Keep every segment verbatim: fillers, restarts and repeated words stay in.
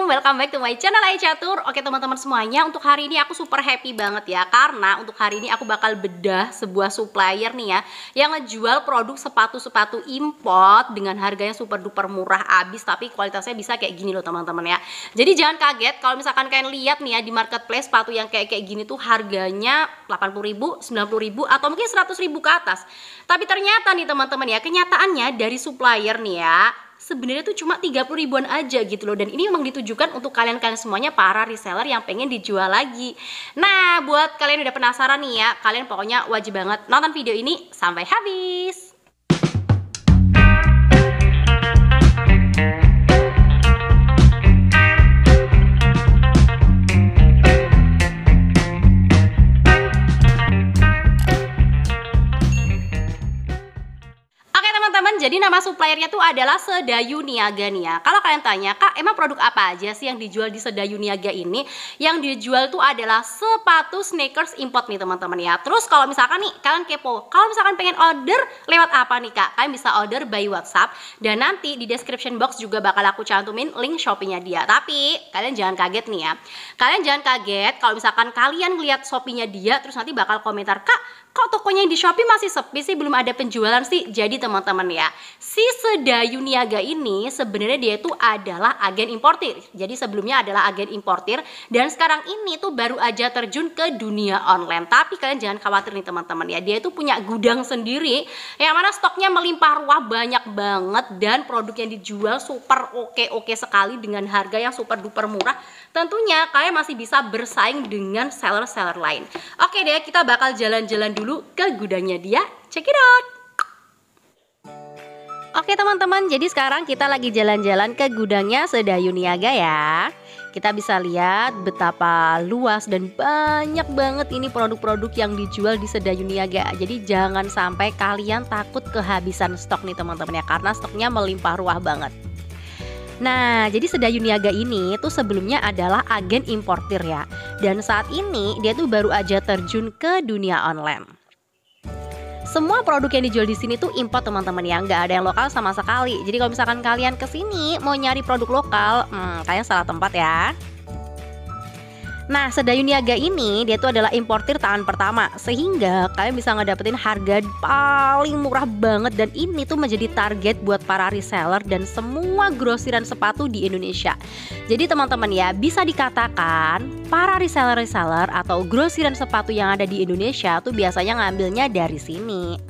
welcome back to my channel Ai Catur. Oke teman-teman semuanya, untuk hari ini aku super happy banget ya, karena untuk hari ini aku bakal bedah sebuah supplier nih ya, yang ngejual produk sepatu-sepatu import dengan harganya super duper murah abis, tapi kualitasnya bisa kayak gini loh teman-teman ya. Jadi jangan kaget kalau misalkan kalian lihat nih ya di marketplace sepatu yang kayak kayak gini tuh harganya delapan puluh ribu, sembilan puluh ribu atau mungkin seratus ribu ke atas. Tapi ternyata nih teman-teman ya, kenyataannya dari supplier nih ya, sebenarnya tuh cuma tiga puluh ribuan aja gitu loh. Dan ini memang ditujukan untuk kalian-kalian semuanya para reseller yang pengen dijual lagi. Nah, buat kalian udah penasaran nih ya, kalian pokoknya wajib banget nonton video ini sampai habis. Jadi nama suppliernya tuh adalah Sedayu Niaga nih ya. Kalau kalian tanya, Kak, emang produk apa aja sih yang dijual di Sedayu Niaga ini? Yang dijual tuh adalah sepatu sneakers import nih teman-teman ya. Terus kalau misalkan nih kalian kepo, kalau misalkan pengen order lewat apa nih Kak? Kalian bisa order by WhatsApp, dan nanti di description box juga bakal aku cantumin link Shopee-nya dia. Tapi kalian jangan kaget nih ya. Kalian jangan kaget kalau misalkan kalian lihat Shopee-nya dia terus nanti bakal komentar, Kak, kok tokonya yang di Shopee masih sepi sih, belum ada penjualan sih. Jadi teman-teman ya, si Sedayu Niaga ini sebenarnya dia itu adalah agen importir. Jadi sebelumnya adalah agen importir, dan sekarang ini tuh baru aja terjun ke dunia online. Tapi kalian jangan khawatir nih teman-teman ya, dia itu punya gudang sendiri yang mana stoknya melimpah ruah banyak banget, dan produk yang dijual super oke-oke sekali dengan harga yang super duper murah. Tentunya kalian masih bisa bersaing dengan seller-seller lain. Oke deh, kita bakal jalan-jalan dulu ke gudangnya dia. Check it out. Oke teman-teman, jadi sekarang kita lagi jalan-jalan ke gudangnya Sedayu Niaga ya. Kita bisa lihat betapa luas dan banyak banget ini produk-produk yang dijual di Sedayu Niaga. Jadi jangan sampai kalian takut kehabisan stok nih teman-teman ya, karena stoknya melimpah ruah banget. Nah, jadi Sedayu Niaga ini tuh sebelumnya adalah agen importir ya. Dan saat ini dia tuh baru aja terjun ke dunia online. Semua produk yang dijual di sini tuh import teman-teman ya, nggak ada yang lokal sama sekali. Jadi kalau misalkan kalian kesini mau nyari produk lokal, hmm, kalian salah tempat ya. Nah, Sedayu Niaga ini dia tuh adalah importir tangan pertama, sehingga kalian bisa ngedapetin harga paling murah banget, dan ini tuh menjadi target buat para reseller dan semua grosiran sepatu di Indonesia. Jadi teman-teman ya, bisa dikatakan para reseller-reseller atau grosiran sepatu yang ada di Indonesia tuh biasanya ngambilnya dari sini.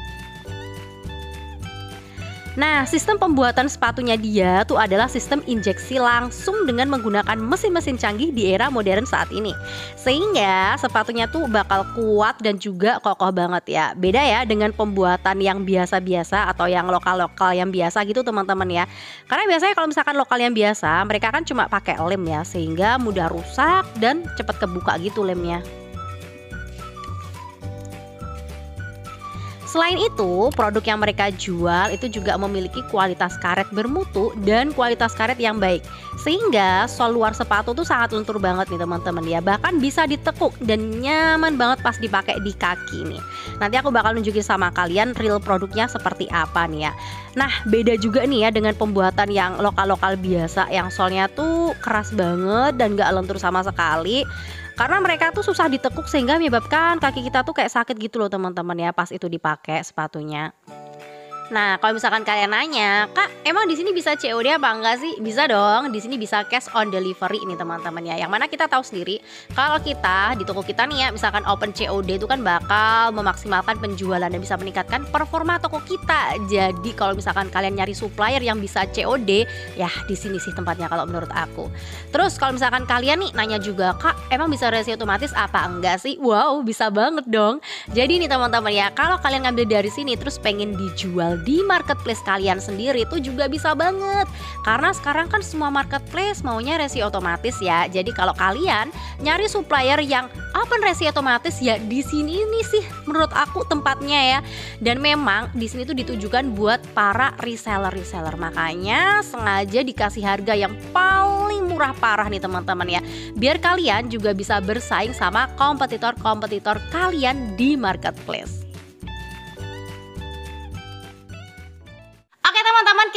Nah, sistem pembuatan sepatunya dia tuh adalah sistem injeksi langsung dengan menggunakan mesin-mesin canggih di era modern saat ini. Sehingga sepatunya tuh bakal kuat dan juga kokoh banget ya. Beda ya dengan pembuatan yang biasa-biasa atau yang lokal-lokal yang biasa gitu teman-teman ya. Karena biasanya kalau misalkan lokal yang biasa, mereka kan cuma pakai lem ya, sehingga mudah rusak dan cepat kebuka gitu lemnya. Selain itu, produk yang mereka jual itu juga memiliki kualitas karet bermutu dan kualitas karet yang baik. Sehingga sol luar sepatu tuh sangat lentur banget nih teman-teman ya. Bahkan bisa ditekuk dan nyaman banget pas dipakai di kaki nih. Nanti aku bakal nunjukin sama kalian real produknya seperti apa nih ya. Nah, beda juga nih ya dengan pembuatan yang lokal-lokal biasa, yang solnya tuh keras banget dan gak lentur sama sekali. Karena mereka tuh susah ditekuk sehingga menyebabkan kaki kita tuh kayak sakit gitu loh teman-teman ya pas itu dipakai sepatunya. Nah, kalau misalkan kalian nanya, Kak, emang di sini bisa C O D apa enggak sih? Bisa dong, di sini bisa cash on delivery ini teman-teman ya. Yang mana kita tahu sendiri, kalau kita di toko kita nih ya, misalkan open C O D itu kan bakal memaksimalkan penjualan dan bisa meningkatkan performa toko kita. Jadi kalau misalkan kalian nyari supplier yang bisa C O D, ya di sini sih tempatnya kalau menurut aku. Terus kalau misalkan kalian nih nanya juga, Kak, emang bisa resi otomatis apa enggak sih? Wow, bisa banget dong. Jadi nih teman-teman ya, kalau kalian ngambil dari sini terus pengen dijual di marketplace kalian sendiri itu juga bisa banget, karena sekarang kan semua marketplace maunya resi otomatis ya. Jadi kalau kalian nyari supplier yang open resi otomatis, ya di sini ini sih menurut aku tempatnya ya. Dan memang di sini tuh ditujukan buat para reseller-reseller, makanya sengaja dikasih harga yang paling murah parah nih teman-teman ya, biar kalian juga bisa bersaing sama kompetitor-kompetitor kalian di marketplace.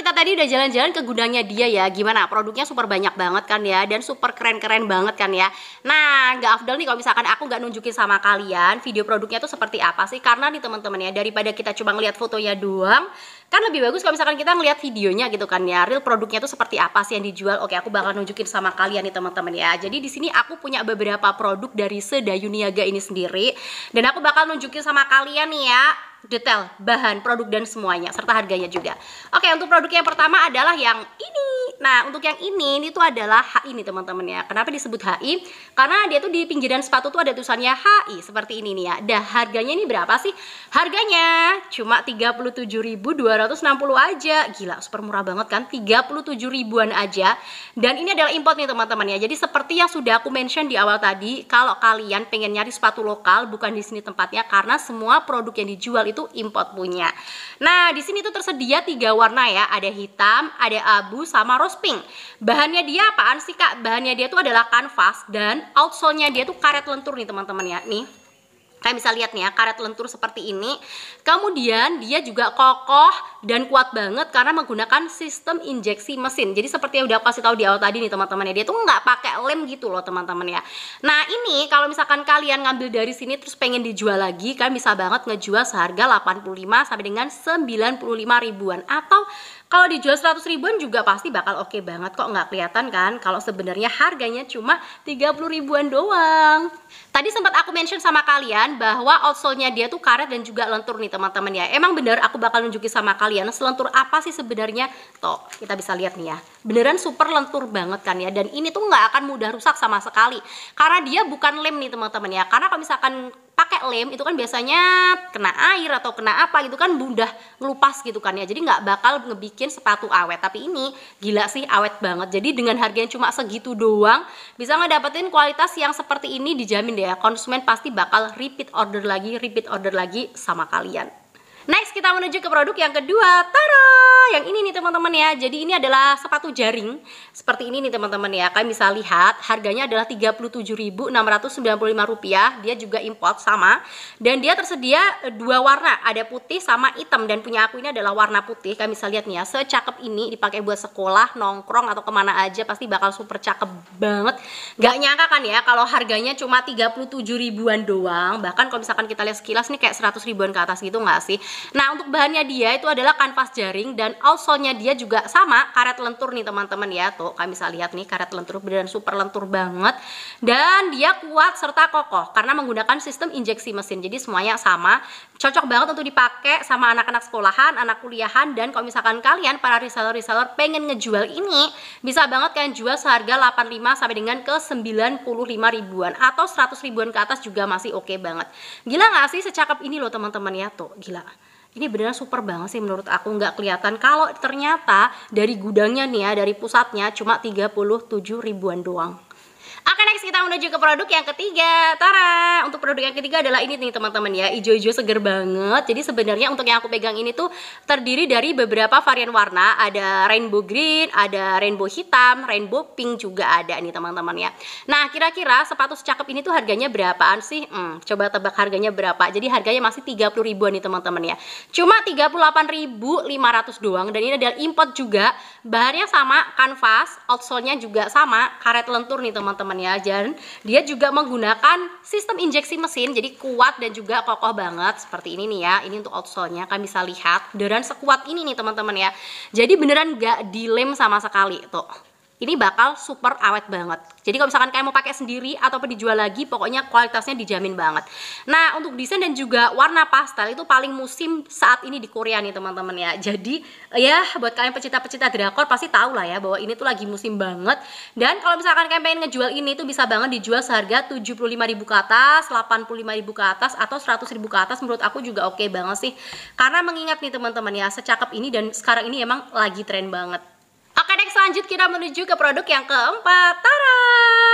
kita tadi udah jalan-jalan ke gudangnya dia ya. Gimana? Produknya super banyak banget kan ya, dan super keren-keren banget kan ya. Nah, nggak afdol nih kalau misalkan aku nggak nunjukin sama kalian video produknya tuh seperti apa sih? Karena nih teman-teman ya, daripada kita cuma ngeliat fotonya doang, kan lebih bagus kalau misalkan kita ngeliat videonya gitu kan ya, real produknya tuh seperti apa sih yang dijual. Oke, aku bakal nunjukin sama kalian nih teman-teman ya. Jadi di sini aku punya beberapa produk dari Sedayu Niaga ini sendiri, dan aku bakal nunjukin sama kalian nih ya detail bahan produk dan semuanya serta harganya juga. Oke, untuk produk yang pertama adalah yang ini. Nah, untuk yang ini ini tuh adalah H I nih teman-teman ya. Kenapa disebut H I? Karena dia tuh di pinggiran sepatu tuh ada tulisannya H I seperti ini nih ya. Dah, harganya ini berapa sih? Harganya cuma tiga puluh tujuh ribu dua ratus enam puluh aja. Gila, super murah banget kan? tiga puluh tujuh ribuan aja. Dan ini adalah import nih teman-teman ya. Jadi seperti yang sudah aku mention di awal tadi, kalau kalian pengen nyari sepatu lokal, bukan di sini tempatnya, karena semua produk yang dijual itu import punya. Nah, di sini tuh tersedia tiga warna ya, ada hitam, ada abu, sama rose pink. Bahannya dia apaan sih kak? Bahannya dia tuh adalah kanvas, dan outsole-nya dia tuh karet lentur nih teman-teman ya. Nih, kalian bisa lihat nih ya, karet lentur seperti ini. Kemudian dia juga kokoh dan kuat banget karena menggunakan sistem injeksi mesin. Jadi seperti yang udah aku kasih tahu di awal tadi nih teman-teman ya, dia tuh nggak pakai lem gitu loh teman-teman ya. Nah, ini kalau misalkan kalian ngambil dari sini terus pengen dijual lagi, kalian bisa banget ngejual seharga delapan puluh lima sampai dengan sembilan puluh lima ribuan, atau kalau dijual seratus ribuan juga pasti bakal oke banget kok. Nggak kelihatan kan kalau sebenarnya harganya cuma tiga puluh ribuan doang. Tadi sempat aku mention sama kalian bahwa outsole-nya dia tuh karet dan juga lentur nih teman-teman ya. Emang bener, aku bakal nunjukin sama kalian selentur apa sih sebenarnya. Tuh, kita bisa lihat nih ya. Beneran super lentur banget kan ya. Dan ini tuh nggak akan mudah rusak sama sekali. Karena dia bukan lem nih teman-teman ya. Karena kalau misalkan pakai lem itu kan biasanya kena air atau kena apa gitu kan mudah ngelupas gitu kan ya. Jadi nggak bakal ngebikin sepatu awet. Tapi ini gila sih awet banget. Jadi dengan harganya cuma segitu doang bisa ngedapetin kualitas yang seperti ini, dijamin deh ya, konsumen pasti bakal repeat order lagi, repeat order lagi sama kalian. Next kita menuju ke produk yang kedua. Tada! Yang ini nih teman-teman ya. Jadi ini adalah sepatu jaring seperti ini nih teman-teman ya. Kalian bisa lihat harganya adalah tiga puluh tujuh ribu enam ratus sembilan puluh lima rupiah. Dia juga import sama. Dan dia tersedia dua warna, ada putih sama hitam. Dan punya aku ini adalah warna putih. Kalian bisa lihat nih ya, secakep ini dipakai buat sekolah, nongkrong atau kemana aja pasti bakal super cakep banget. Gak nyangka kan ya kalau harganya cuma tiga puluh tujuh ribuan doang. Bahkan kalau misalkan kita lihat sekilas nih kayak seratus ribuan ke atas gitu nggak sih? Nah, untuk bahannya dia itu adalah kanvas jaring, dan outsole-nya dia juga sama karet lentur nih teman-teman ya. Tuh, kalian bisa lihat nih karet lentur, beneran super lentur banget. Dan dia kuat serta kokoh karena menggunakan sistem injeksi mesin. Jadi semuanya sama, cocok banget untuk dipakai sama anak-anak sekolahan, anak kuliahan. Dan kalau misalkan kalian para reseller-reseller pengen ngejual ini, bisa banget kalian jual seharga delapan puluh lima sampai dengan ke sembilan puluh lima ribuan atau seratus ribuan ke atas juga masih oke banget. Gila nggak sih secakep ini loh teman-teman ya. Tuh, gila. Ini beneran super banget sih menurut aku. Nggak kelihatan kalau ternyata dari gudangnya nih ya, dari pusatnya cuma tiga puluh tujuh ribuan doang. Oke, next kita menuju ke produk yang ketiga. Tara, untuk produk yang ketiga adalah ini nih teman-teman ya, hijau-hijau seger banget. Jadi sebenarnya untuk yang aku pegang ini tuh terdiri dari beberapa varian warna. Ada rainbow green, ada rainbow hitam, rainbow pink juga ada nih teman-teman ya. Nah, kira-kira sepatu secakep ini tuh harganya berapaan sih? Hmm, coba tebak harganya berapa. Jadi harganya masih tiga puluh ribuan nih teman-teman ya. Cuma tiga puluh delapan ribu lima ratus doang, dan ini adalah import juga. Bahannya sama, kanvas, outsole-nya juga sama, karet lentur nih teman-teman ya. Dan dia juga menggunakan sistem injeksi mesin, jadi kuat dan juga kokoh banget seperti ini nih ya. Ini untuk outsole-nya, kalian bisa lihat beneran sekuat ini nih teman-teman ya. Jadi beneran gak dilem sama sekali tuh. Ini bakal super awet banget. Jadi kalau misalkan kalian mau pakai sendiri ataupun dijual lagi, pokoknya kualitasnya dijamin banget. Nah, untuk desain dan juga warna pastel itu paling musim saat ini di Korea nih teman-teman ya. Jadi ya buat kalian pecinta-pecinta drakor pasti tahu lah ya bahwa ini tuh lagi musim banget. Dan kalau misalkan kalian pengen ngejual ini tuh bisa banget dijual seharga tujuh puluh lima ribu ke atas, delapan puluh lima ribu ke atas, atau seratus ribu ke atas. Menurut aku juga oke banget sih. Karena mengingat nih teman-teman ya, secakep ini dan sekarang ini emang lagi tren banget. Oke, next lanjut kita menuju ke produk yang keempat. Tara!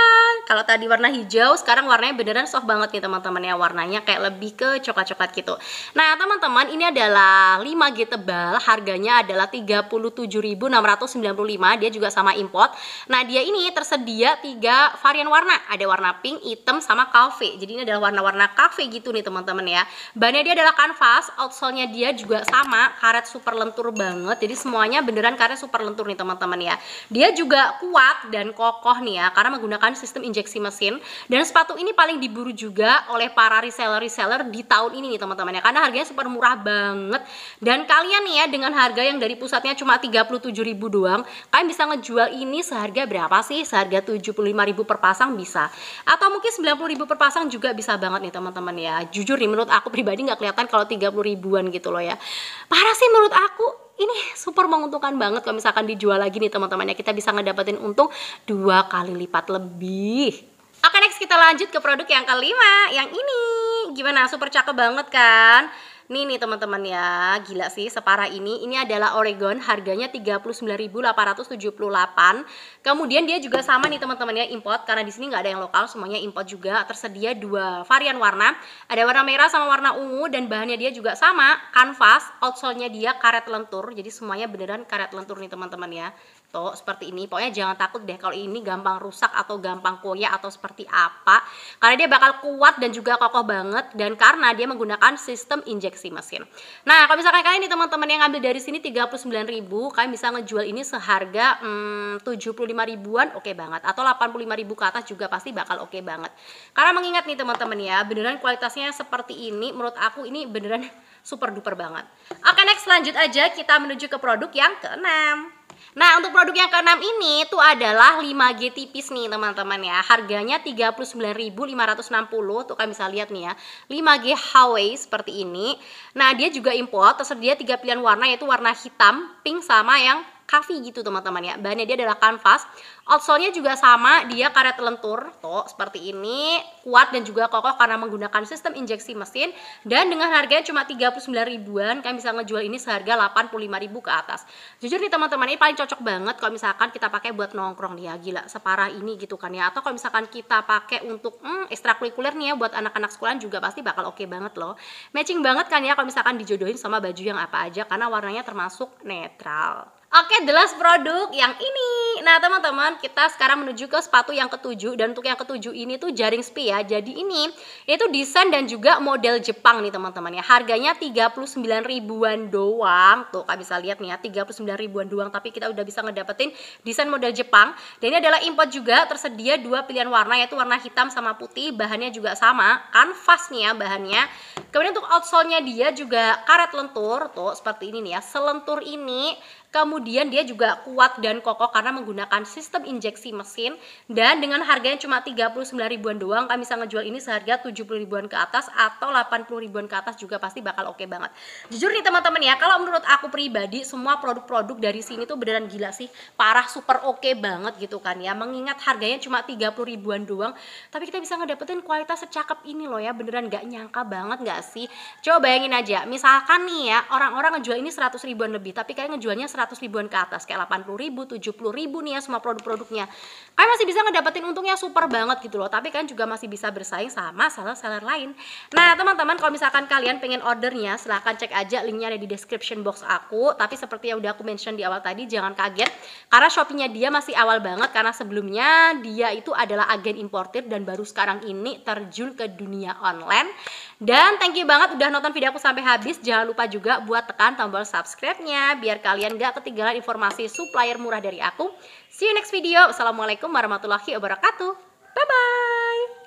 Kalau tadi warna hijau, sekarang warnanya beneran soft banget nih teman-teman ya. Warnanya kayak lebih ke coklat-coklat gitu. Nah teman-teman, ini adalah lima G tebal. Harganya adalah tiga puluh tujuh ribu enam ratus sembilan puluh lima. Dia juga sama import. Nah dia ini tersedia tiga varian warna. Ada warna pink, hitam, sama cafe. Jadi ini adalah warna-warna cafe gitu nih teman-teman ya. Bahannya dia adalah kanvas. Outsole-nya dia juga sama, karet super lentur banget. Jadi semuanya beneran karet super lentur nih teman-teman ya. Dia juga kuat dan kokoh nih ya, karena menggunakan sistem injeksi mesin. Dan sepatu ini paling diburu juga oleh para reseller-reseller di tahun ini nih teman-teman ya, karena harganya super murah banget. Dan kalian nih ya, dengan harga yang dari pusatnya cuma tiga puluh tujuh ribu doang, kalian bisa ngejual ini seharga berapa sih? Seharga tujuh puluh lima ribu per pasang bisa, atau mungkin sembilan puluh ribu per pasang juga bisa banget nih teman-teman ya. Jujur nih, menurut aku pribadi nggak kelihatan kalau tiga puluh ribuan gitu loh ya. Parah sih menurut aku. Ini super menguntungkan banget kalau misalkan dijual lagi nih teman-teman ya. Kita bisa ngedapetin untung dua kali lipat lebih. Oke, next kita lanjut ke produk yang kelima. Yang ini gimana? Super cakep banget kan? Nih nih teman-teman ya, gila sih separah ini. Ini adalah Oregon, harganya tiga puluh sembilan ribu delapan ratus tujuh puluh delapan. Kemudian dia juga sama nih teman-teman ya, import, karena di sini nggak ada yang lokal, semuanya import juga. Tersedia dua varian warna, ada warna merah sama warna ungu, dan bahannya dia juga sama, kanvas. Outsole-nya dia karet lentur, jadi semuanya beneran karet lentur nih teman-teman ya. Tuh seperti ini. Pokoknya jangan takut deh kalau ini gampang rusak atau gampang koyak atau seperti apa, karena dia bakal kuat dan juga kokoh banget, dan karena dia menggunakan sistem injeksi mesin. Nah kalau misalkan kalian nih teman-teman yang ngambil dari sini tiga puluh sembilan ribu, kalian bisa ngejual ini seharga hmm, tujuh puluh lima ribuan, oke banget, atau delapan puluh lima ribu ke atas juga pasti bakal oke banget. Karena mengingat nih teman-teman ya, beneran kualitasnya seperti ini, menurut aku ini beneran super duper banget. Oke, next lanjut aja, kita menuju ke produk yang keenam. Nah untuk produk yang keenam ini tuh adalah lima G tipis nih teman-teman ya. Harganya tiga puluh sembilan ribu lima ratus enam puluh. Tuh kalian bisa lihat nih ya, lima G Hawaii seperti ini. Nah dia juga import, tersedia tiga pilihan warna, yaitu warna hitam, pink, sama yang coffee gitu teman-teman ya. Bahannya dia adalah kanvas. Outsole-nya juga sama, dia karet lentur. Tuh seperti ini, kuat dan juga kokoh karena menggunakan sistem injeksi mesin. Dan dengan harganya cuma tiga puluh sembilan ribuan, kalian bisa ngejual ini seharga delapan puluh lima ribu ke atas. Jujur nih teman-teman, ini paling cocok banget kalau misalkan kita pakai buat nongkrong nih ya. Gila separah ini gitu kan ya. Atau kalau misalkan kita pakai untuk hmm, ekstrakurikuler nih ya, buat anak-anak sekolahan juga pasti bakal oke banget loh. Matching banget kan ya kalau misalkan dijodohin sama baju yang apa aja, karena warnanya termasuk netral. Oke, the last produk yang ini. Nah teman-teman, kita sekarang menuju ke sepatu yang ketujuh. Dan untuk yang ketujuh ini tuh jaring spi ya. Jadi ini itu desain dan juga model Jepang nih teman-teman ya. Harganya tiga puluh sembilan ribuan doang. Tuh kalian bisa lihat nih ya, tiga puluh sembilan ribuan doang, tapi kita udah bisa ngedapetin desain model Jepang. Dan ini adalah import juga, tersedia dua pilihan warna, yaitu warna hitam sama putih. Bahannya juga sama, kanvas nih ya bahannya. Kemudian untuk outsole-nya dia juga karet lentur. Tuh seperti ini nih ya, selentur ini. Kemudian dia juga kuat dan kokoh karena menggunakan sistem injeksi mesin. Dan dengan harganya cuma tiga puluh sembilan ribuan doang, kami bisa ngejual ini seharga tujuh puluh ribuan ke atas atau delapan puluh ribuan ke atas juga pasti bakal oke banget. Jujur nih teman-teman ya, kalau menurut aku pribadi semua produk-produk dari sini tuh beneran gila sih, parah super oke banget gitu kan ya. Mengingat harganya cuma tiga puluh ribuan doang, tapi kita bisa ngedapetin kualitas secakep ini loh ya. Beneran gak nyangka banget gak sih? Coba bayangin aja, misalkan nih ya, orang-orang ngejual ini seratus ribuan lebih, tapi kalian ngejualnya seratus ribuan ke atas, kayak delapan puluh ribu, tujuh puluh ribu nih ya semua produk-produknya. Kalian masih bisa ngedapetin untungnya super banget gitu loh, tapi kan juga masih bisa bersaing sama seller-seller lain. Nah teman-teman, kalau misalkan kalian pengen ordernya, silahkan cek aja, linknya ada di description box aku. Tapi seperti yang udah aku mention di awal tadi, jangan kaget karena Shopee-nya dia masih awal banget, karena sebelumnya dia itu adalah agen importir dan baru sekarang ini terjun ke dunia online. Dan thank you banget udah nonton video aku sampai habis. Jangan lupa juga buat tekan tombol subscribe-nya biar kalian gak ketinggalan informasi supplier murah dari aku. See you next video. Assalamualaikum warahmatullahi wabarakatuh. Bye bye.